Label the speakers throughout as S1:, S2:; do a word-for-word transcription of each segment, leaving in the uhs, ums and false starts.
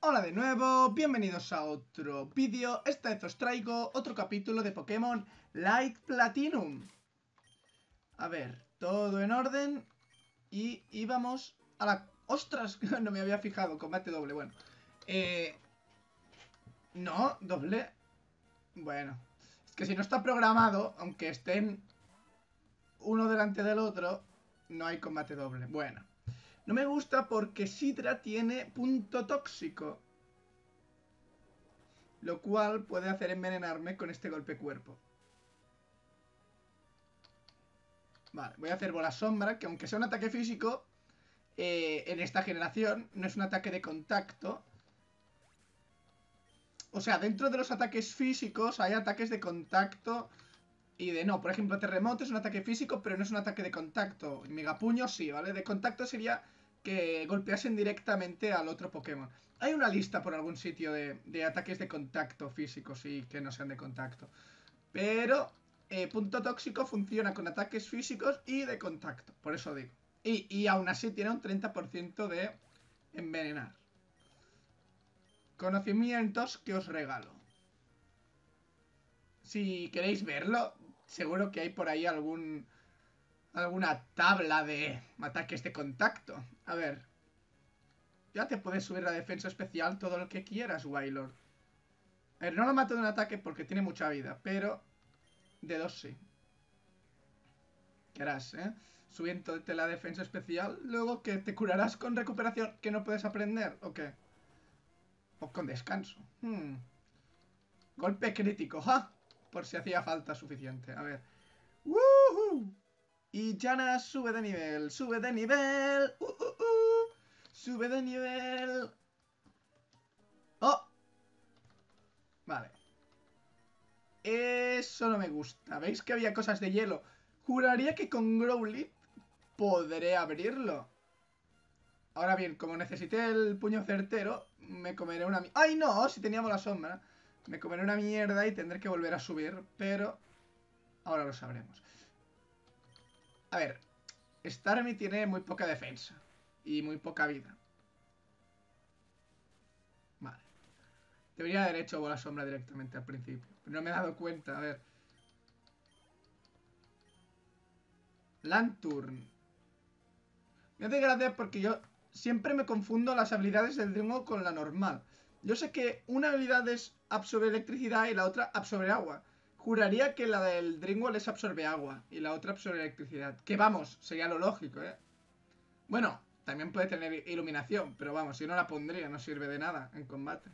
S1: Hola de nuevo, bienvenidos a otro vídeo. Esta vez os traigo otro capítulo de Pokémon Light Platinum. A ver, todo en orden. Y íbamos a la... ¡Ostras! No me había fijado, combate doble, bueno. Eh... No, doble. Bueno, es que si no está programado, aunque estén uno delante del otro, no hay combate doble. Bueno, no me gusta porque Sidra tiene punto tóxico, lo cual puede hacer envenenarme con este golpe cuerpo. Vale, voy a hacer bola sombra, que aunque sea un ataque físico, eh, en esta generación no es un ataque de contacto. O sea, dentro de los ataques físicos hay ataques de contacto y de no. Por ejemplo, terremoto es un ataque físico, pero no es un ataque de contacto. Megapuño sí, ¿vale? De contacto sería que golpeasen directamente al otro Pokémon. Hay una lista por algún sitio de, de ataques de contacto físicos y que no sean de contacto. Pero eh, punto tóxico funciona con ataques físicos y de contacto, por eso digo. Y, y aún así tiene un treinta por ciento de envenenar. Conocimientos que os regalo. Si queréis verlo, seguro que hay por ahí algún... alguna tabla de ataques de contacto. A ver. Ya te puedes subir la defensa especial todo lo que quieras, Wailord. A ver, no lo mato de un ataque porque tiene mucha vida, pero de dos sí. ¿Qué harás, eh? Subiéndote la defensa especial, luego que te curarás con recuperación que no puedes aprender, ¿o qué? O con descanso. Hmm. Golpe crítico, ¡ja! Por si hacía falta suficiente. A ver. ¡Woohoo! Y Janna sube de nivel, sube de nivel. Uh, uh, uh. Sube de nivel. ¡Oh! Vale. Eso no me gusta. ¿Veis que había cosas de hielo? Juraría que con Growlithe podré abrirlo. Ahora bien, como necesité el puño certero, me comeré una... ¡Ay, no! Si teníamos la sombra. Me comeré una mierda y tendré que volver a subir, pero... ahora lo sabremos. A ver, Starmie tiene muy poca defensa y muy poca vida. Vale. Debería haber hecho bola sombra directamente al principio, pero no me he dado cuenta, a ver. Lanturn. Me hace gracia porque yo siempre me confundo las habilidades del Dringo con la normal. Yo sé que una habilidad es absorber electricidad y la otra absorber agua. Juraría que la del Dringo es absorbe agua y la otra absorbe electricidad. Que vamos, sería lo lógico, ¿eh? Bueno, también puede tener iluminación, pero vamos, si no la pondría, no sirve de nada en combate.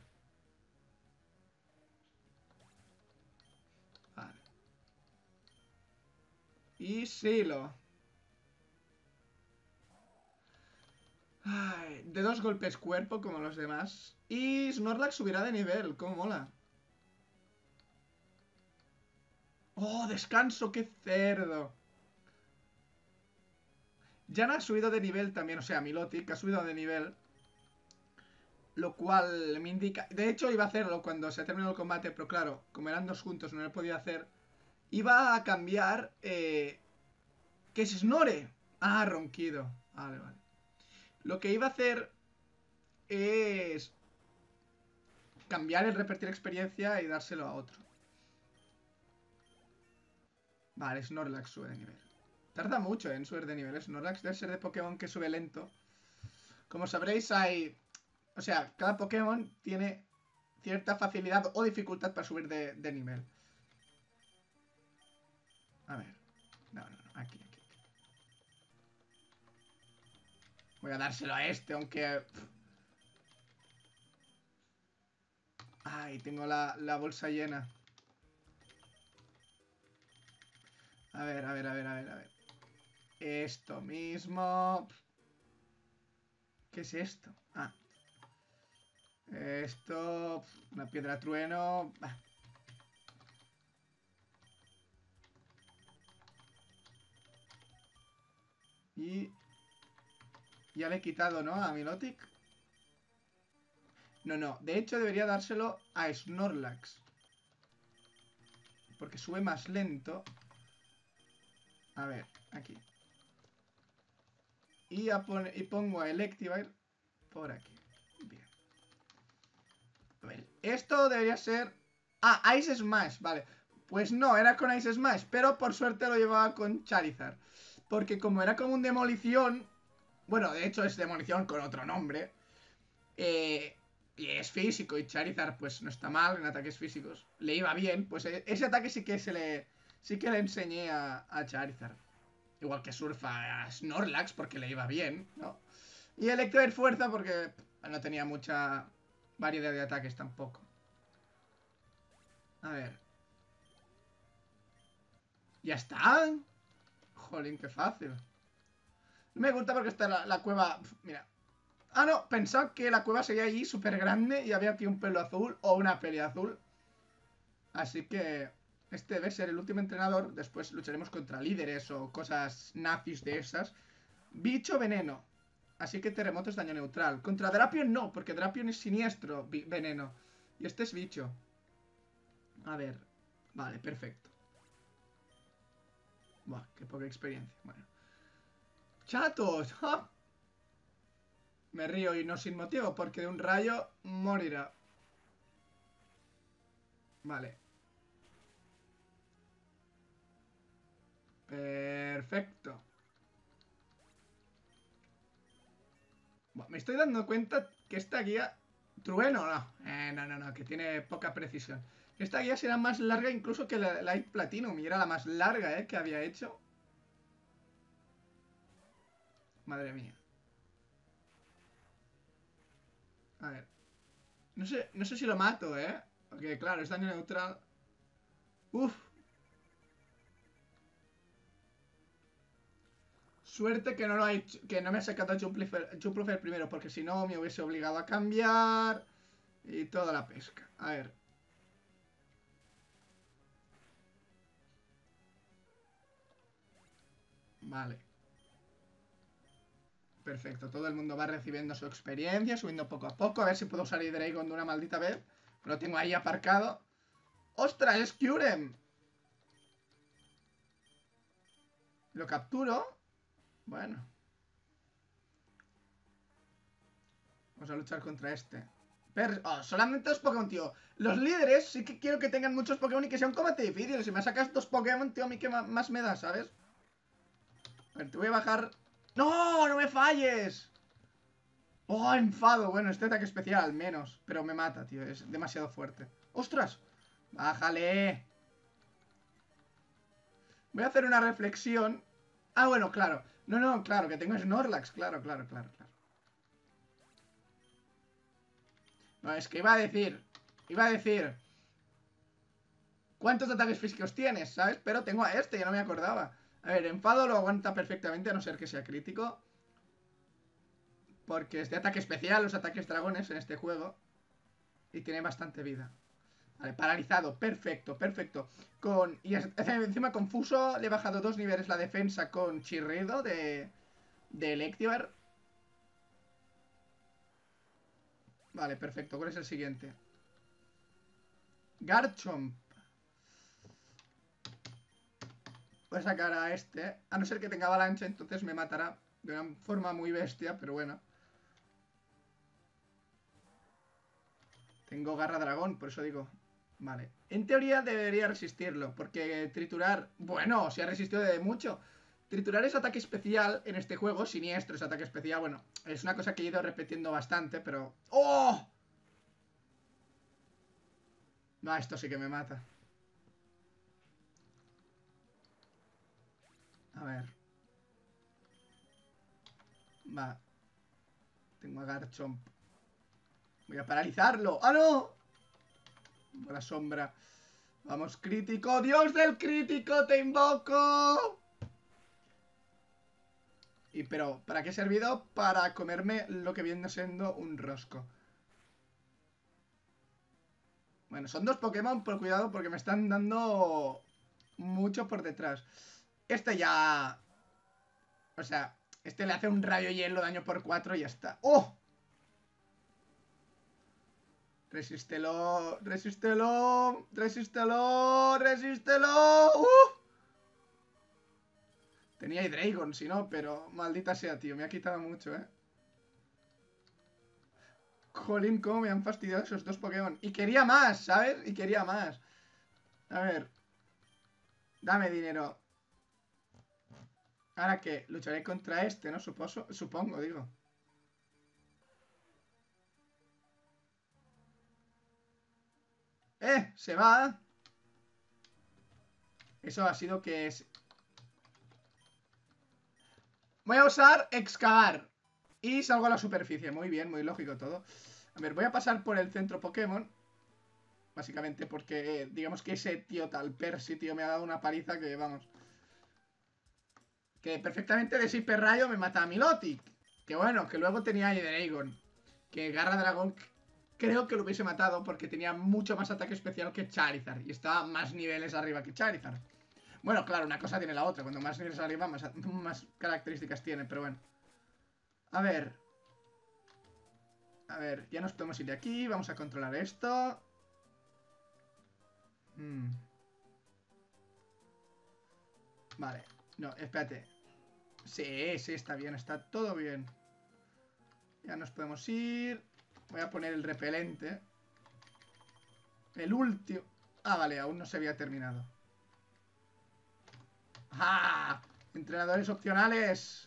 S1: Vale. Y Silo. Ay, de dos golpes cuerpo como los demás. Y Snorlax subirá de nivel, cómo mola. ¡Oh, descanso! ¡Qué cerdo! Janna ha subido de nivel también, o sea, Milotic ha subido de nivel. Lo cual me indica... De hecho, iba a hacerlo cuando se terminó el combate, pero claro, como eran dos juntos, no lo he podido hacer. Iba a cambiar... Eh, ¿Qué es Snore? Ah, ronquido. Vale, vale. Lo que iba a hacer es... cambiar el repetir experiencia y dárselo a otro. Vale, Snorlax sube de nivel. Tarda mucho en subir de nivel. Snorlax debe ser de Pokémon que sube lento. Como sabréis, hay... O sea, cada Pokémon tiene cierta facilidad o dificultad para subir de, de nivel. A ver. No, no, no. Aquí, aquí. Voy a dárselo a este, aunque... Ay, tengo la, la bolsa llena. A ver, a ver, a ver, a ver, a ver. Esto mismo... ¿Qué es esto? Ah. Esto... Una piedra trueno... Bah. Y... ya le he quitado, ¿no? A Milotic. No, no. De hecho, debería dárselo a Snorlax. Porque sube más lento. A ver, aquí. Y, a pon y pongo a Electivire por aquí. Bien. Esto debería ser... Ah, Ice Smash, vale. Pues no, era con Ice Smash, pero por suerte lo llevaba con Charizard. Porque como era como un demolición... Bueno, de hecho es demolición con otro nombre. Eh, y es físico y Charizard pues no está mal en ataques físicos. Le iba bien, pues ese ataque sí que se le... Sí que le enseñé a, a Charizard. Igual que Surfa a Snorlax porque le iba bien, ¿no? Y Electivire fuerza porque no tenía mucha variedad de ataques tampoco. A ver. ¿Ya está? Jolín, qué fácil. No me gusta porque está la, la cueva... Mira. Ah, no, pensaba que la cueva sería allí súper grande y había aquí un pelo azul o una peli azul. Así que este debe ser el último entrenador. Después lucharemos contra líderes o cosas nazis de esas. Bicho veneno. Así que terremoto es daño neutral. Contra Drapion no, porque Drapion es siniestro veneno. Y este es bicho. A ver. Vale, perfecto. Buah, qué poca experiencia. Bueno. ¡Chatos! ¡Ja! Me río y no sin motivo, porque de un rayo morirá. Vale. Perfecto. Bueno, me estoy dando cuenta que esta guía... Trueno, no. Eh, no, no, no, que tiene poca precisión. Esta guía será más larga incluso que la Light Platinum. Y era la más larga, eh, que había hecho. Madre mía. A ver. No sé, no sé si lo mato, eh. Porque claro, es daño neutral. Uf. Suerte que no lo ha hecho, que no me ha sacado Jumplufer primero, porque si no me hubiese obligado a cambiar. Y toda la pesca. A ver. Vale. Perfecto, todo el mundo va recibiendo su experiencia, subiendo poco a poco. A ver si puedo usar Hydreigon de una maldita vez. Lo tengo ahí aparcado. ¡Ostras, es Kyurem! Lo capturo. Bueno. Vamos a luchar contra este. Per oh, solamente dos Pokémon, tío. Los líderes sí que quiero que tengan muchos Pokémon y que sea un combate difícil. Si me sacas dos Pokémon, tío, a mí que más me da, ¿sabes? A ver, te voy a bajar... ¡No! ¡No me falles! ¡Oh, enfado! Bueno, este ataque especial al menos. Pero me mata, tío. Es demasiado fuerte. ¡Ostras! ¡Bájale! Voy a hacer una reflexión. Ah, bueno, claro. No, no, claro, que tengo Snorlax. Claro, claro, claro, claro. No, es que iba a decir... Iba a decir... ¿Cuántos ataques físicos tienes? ¿Sabes? Pero tengo a este, ya no me acordaba. A ver, enfado lo aguanta perfectamente, a no ser que sea crítico. Porque es de ataque especial, los ataques dragones en este juego. Y tiene bastante vida. Vale, paralizado, perfecto, perfecto. Con y encima confuso, le he bajado dos niveles la defensa con chirrido de, de Electivire. Vale, perfecto. ¿Cuál es el siguiente? Garchomp. Voy a sacar a este. A no ser que tenga avalancha, entonces me matará de una forma muy bestia, pero bueno. Tengo garra dragón, por eso digo. Vale. En teoría debería resistirlo, porque triturar... Bueno, se ha resistido de mucho. Triturar es ataque especial en este juego. Siniestro es ataque especial. Bueno, es una cosa que he ido repitiendo bastante, pero... ¡Oh! No, esto sí que me mata. A ver. Va. Tengo a Garchomp. Voy a paralizarlo. ¡Ah, no! La sombra. Vamos, crítico. ¡Dios del crítico! ¡Te invoco! Y pero, ¿para qué he servido? Para comerme lo que viene siendo un rosco. Bueno, son dos Pokémon, pero cuidado porque me están dando mucho por detrás. Este ya... O sea, este le hace un rayo hielo, daño por cuatro y ya está. ¡Oh! Resístelo, resístelo, resístelo, resístelo. ¡Uh! Tenía Hydreigon, si no, pero maldita sea, tío. Me ha quitado mucho, ¿eh? Jolín, cómo me han fastidiado esos dos Pokémon. Y quería más, ¿sabes? Y quería más. A ver. Dame dinero. ¿Ahora qué? Lucharé contra este, ¿no? Suposo, supongo, digo. ¡Eh! ¡Se va! Eso ha sido que es... Voy a usar excavar. Y salgo a la superficie. Muy bien, muy lógico todo. A ver, voy a pasar por el centro Pokémon. Básicamente porque, eh, digamos que ese tío tal Percy, tío, me ha dado una paliza que, vamos... Que perfectamente de ese hiperrayo me mata a Milotic. Que bueno, que luego tenía a Hydreigon. Que Garra Dragón creo que lo hubiese matado porque tenía mucho más ataque especial que Charizard. Y estaba más niveles arriba que Charizard. Bueno, claro, una cosa tiene la otra. Cuando más niveles arriba, más, más características tiene, pero bueno. A ver. A ver, ya nos podemos ir de aquí. Vamos a controlar esto. Hmm. Vale. No, espérate. Sí, sí, está bien, está todo bien. Ya nos podemos ir. Voy a poner el repelente. El último. Ah, vale, aún no se había terminado. ¡Ah! Entrenadores opcionales.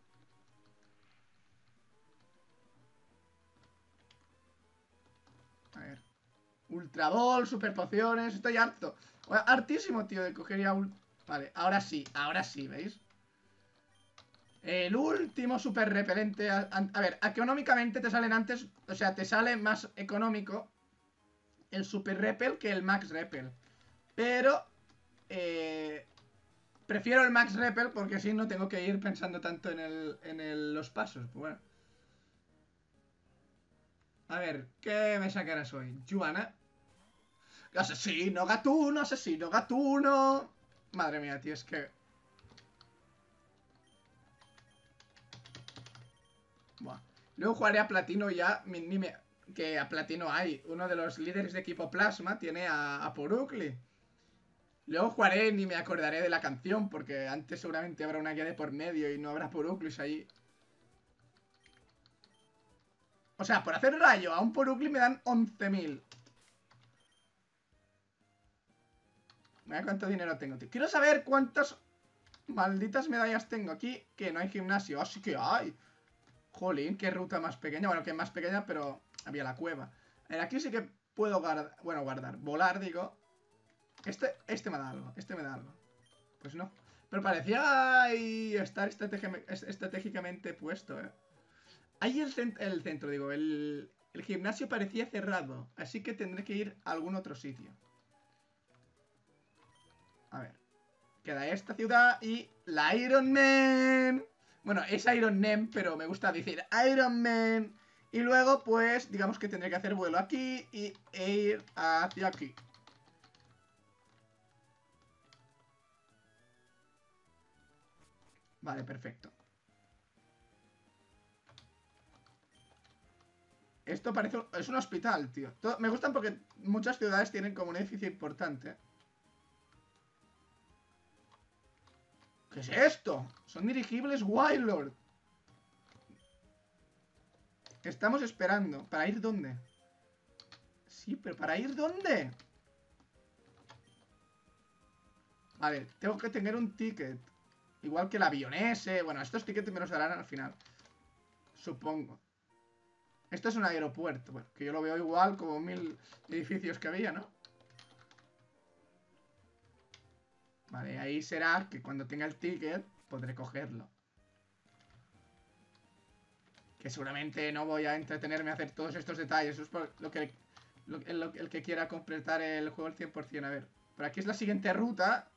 S1: A ver. Ultra Ball, super pociones. Estoy harto. Hartísimo, tío, de coger ya un... Vale, ahora sí, ahora sí, ¿veis? El último super repelente. A, a, a ver, económicamente te salen antes. O sea, te sale más económico el super repel que el max repel. Pero eh, prefiero el max repel porque así no tengo que ir pensando tanto en, el, en el, los pasos. Pues bueno. A ver, ¿qué me sacarás hoy? Juana. Asesino, gatuno, asesino, gatuno. Madre mía, tío, es que... Buah. Luego jugaré a Platino ya. Ni, ni me... Que a Platino hay. Uno de los líderes de equipo Plasma tiene a, a Purugly. Luego jugaré ni me acordaré de la canción. Porque antes seguramente habrá una guía de por medio y no habrá Puruglys ahí. O sea, por hacer rayo a un Purugly me dan once mil. Mira cuánto dinero tengo, tío. Quiero saber cuántas malditas medallas tengo aquí. Que no hay gimnasio. Así que hay. Jolín, qué ruta más pequeña. Bueno, que es más pequeña, pero había la cueva. A ver, aquí sí que puedo guardar. Bueno, guardar. Volar, digo. Este, este me da algo. Este me da algo. Pues no. Pero parecía ahí estar estratégicamente puesto, eh. Ahí el, cent el centro, digo. El, el gimnasio parecía cerrado. Así que tendré que ir a algún otro sitio. A ver. Queda esta ciudad y la Iron Man. Bueno, es Iron Man, pero me gusta decir Iron Man. Y luego, pues, digamos que tendré que hacer vuelo aquí y, e ir hacia aquí. Vale, perfecto. Esto parece... Es un hospital, tío. Todo, me gustan porque muchas ciudades tienen como un edificio importante. ¿Qué es esto? Son dirigibles Wildlord. Estamos esperando. ¿Para ir dónde? Sí, pero ¿para ir dónde? Vale, tengo que tener un ticket. Igual que el avión ese. Bueno, estos tickets me los darán al final. Supongo. Esto es un aeropuerto. Bueno, que yo lo veo igual como mil edificios que había, ¿no? Vale, ahí será que cuando tenga el ticket podré cogerlo. Que seguramente no voy a entretenerme a hacer todos estos detalles. Eso es por lo que, lo, el, el que quiera completar el juego al cien por cien. A ver, por aquí es la siguiente ruta.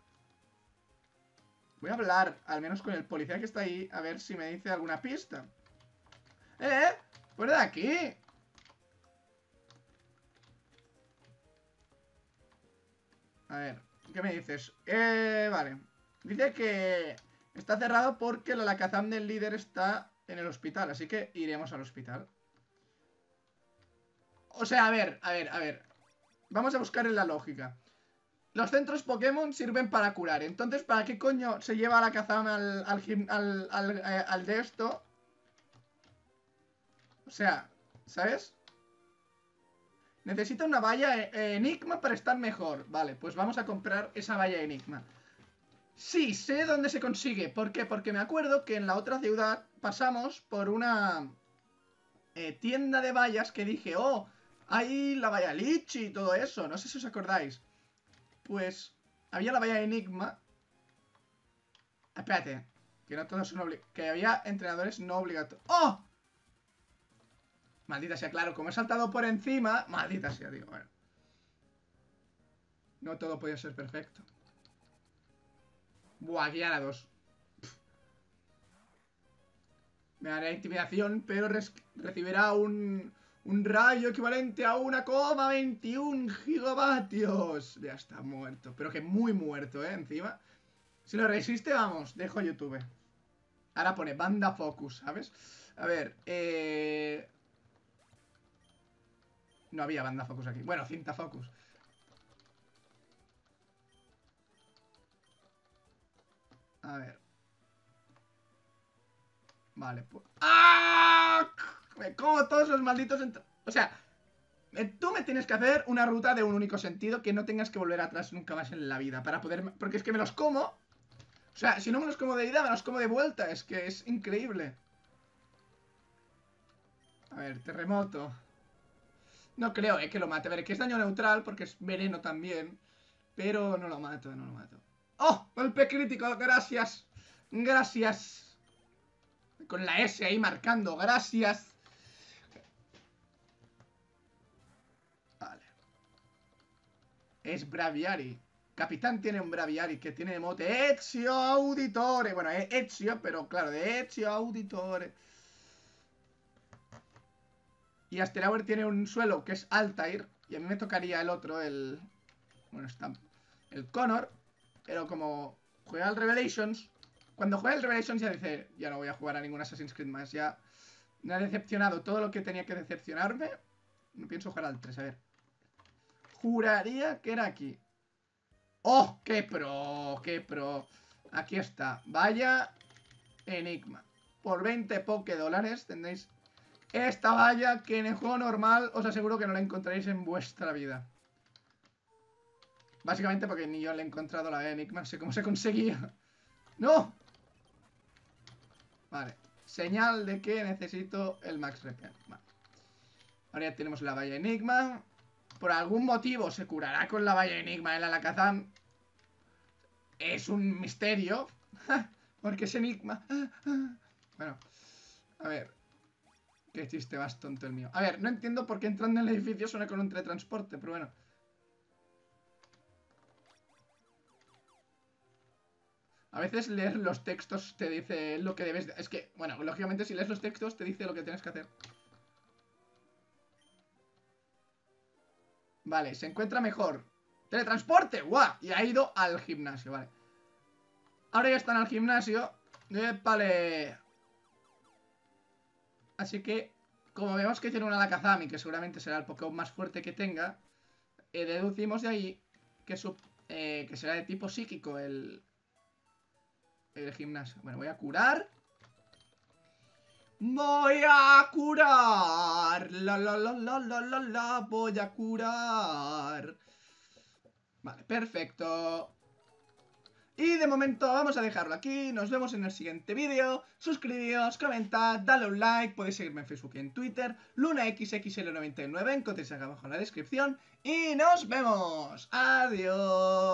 S1: Voy a hablar, al menos con el policía que está ahí, a ver si me dice alguna pista. ¡Eh! ¡Fuera de aquí! A ver, ¿qué me dices? Eh, vale. Dice que está cerrado porque la Alakazam del líder está en el hospital, así que iremos al hospital. O sea, a ver, a ver, a ver. Vamos a buscar en la lógica. Los centros Pokémon sirven para curar. Entonces, ¿para qué coño se lleva a la Alakazam al, al, al, al, al, al de esto? O sea, ¿sabes? Necesita una valla eh, Enigma para estar mejor. Vale, pues vamos a comprar esa valla Enigma. Sí, sé dónde se consigue. ¿Por qué? Porque me acuerdo que en la otra ciudad pasamos por una eh, tienda de vallas que dije, oh, hay la valla Lichi y todo eso. No sé si os acordáis. Pues había la valla Enigma. Espérate, que no todos son obligatorios. Que había entrenadores no obligatorios. ¡Oh! Maldita sea, claro, como he saltado por encima. Maldita sea, digo, bueno. No todo podía ser perfecto. Buah, aquí a dos. Me hará intimidación, pero recibirá un, un rayo equivalente a uno coma veintiuno gigavatios. Ya está muerto, pero que muy muerto, ¿eh? Encima. Si lo resiste, vamos, dejo YouTube. Ahora pone banda focus, ¿sabes? A ver, eh... no había banda focus aquí. Bueno, cinta focus. A ver. Vale, pues... ¡Ah! Me como todos los malditos... O sea, tú me tienes que hacer una ruta de un único sentido que no tengas que volver atrás nunca más en la vida. Para poder... Porque es que me los como... O sea, si no me los como de ida, me los como de vuelta. Es que es increíble. A ver, terremoto. No creo, eh, que lo mate. A ver, que es daño neutral porque es veneno también. Pero no lo mato, no lo mato. ¡Oh! Golpe crítico, gracias. Gracias. Con la S ahí marcando, gracias. Vale. Es Braviari. Capitán tiene un Braviari que tiene mote Ezio Auditore. Bueno, es Ezio, pero claro, de Ezio Auditore. Y Asterauer tiene un suelo que es Altair. Y a mí me tocaría el otro, el... Bueno, está... El Connor. Pero como juega al Revelations... Cuando juega el Revelations ya dice... Ya no voy a jugar a ningún Assassin's Creed más. Ya me ha decepcionado todo lo que tenía que decepcionarme. No pienso jugar al tres, a ver. Juraría que era aquí. ¡Oh! ¡Qué pro! ¡Qué pro! Aquí está. Vaya Enigma. Por veinte poke dólares tendréis esta valla que en el juego normal os aseguro que no la encontraréis en vuestra vida. Básicamente porque ni yo le he encontrado la Enigma. No sé cómo se conseguía. ¡No! Vale. Señal de que necesito el Max Repair. Vale. Ahora ya tenemos la valla Enigma. Por algún motivo se curará con la valla Enigma el Alakazam. Es un misterio. Porque es Enigma. Bueno, a ver. Qué chiste más tonto el mío. A ver, no entiendo por qué entrando en el edificio suena con un teletransporte, pero bueno. A veces leer los textos te dice lo que debes... De... Es que, bueno, lógicamente si lees los textos te dice lo que tienes que hacer. Vale, se encuentra mejor. ¡Teletransporte! ¡Guau! Y ha ido al gimnasio, vale. Ahora ya están al gimnasio. ¡Épale! Así que, como vemos que tiene un Alakazam, que seguramente será el Pokémon más fuerte que tenga, eh, deducimos de ahí que, su, eh, que será de tipo psíquico el, el gimnasio. Bueno, voy a curar. Voy a curar. La, la, la, la, la, la, la. Voy a curar. Vale, perfecto. Y de momento vamos a dejarlo aquí. Nos vemos en el siguiente vídeo. Suscribíos, comentad, dale un like. Podéis seguirme en Facebook y en Twitter. Luna X X L noventa y nueve. Encontréis acá abajo en la descripción. Y nos vemos. Adiós.